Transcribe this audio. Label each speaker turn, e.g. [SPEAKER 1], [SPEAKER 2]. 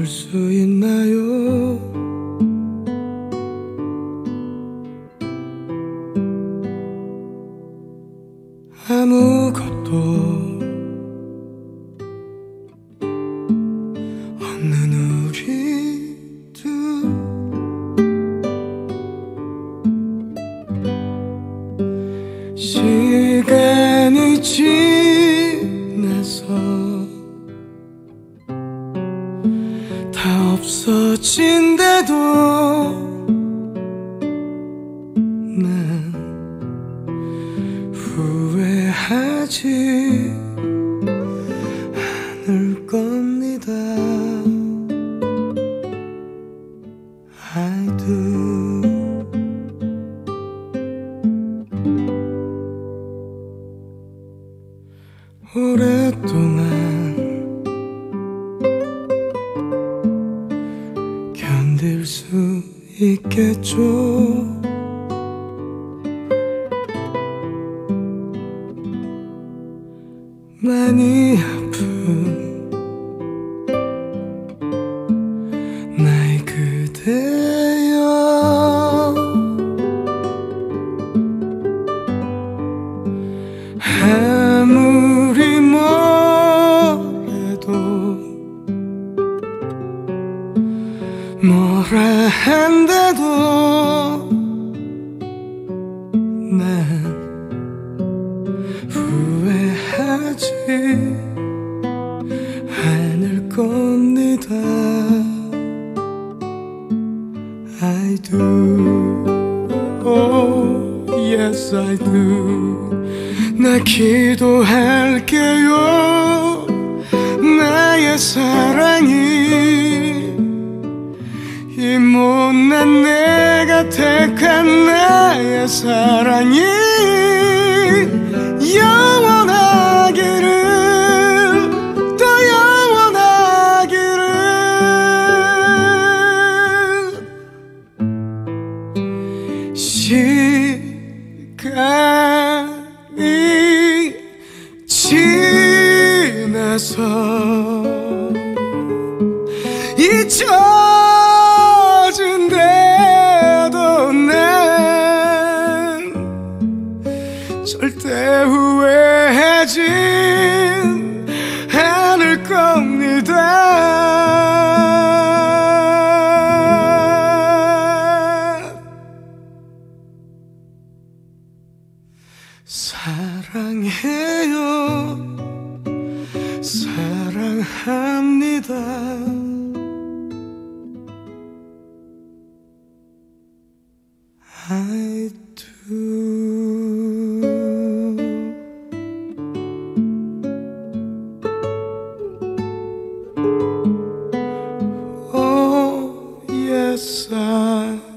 [SPEAKER 1] 멈출 수 있나요? 아무것도 없는 우리들 시간이 지나서 다 없어진대도 난 후회하지 않을 겁니다. I do. 오랫동안 견딜 수 있겠죠. 많이 아픈 나의 그대여 아무리 뭐래도 뭐라한대도 난 후회하지 않을 겁니다. I do. Oh yes I do. 나 기도할게요. 나의 사랑이 이 못난 내가 택한 나의 사랑이 영원하기를 또 영원하기를 시간이 지나서 잊혀진대도 난 절대 후회하진 않을 겁니다. 사랑해요 사랑합니다. I do. Oh yes I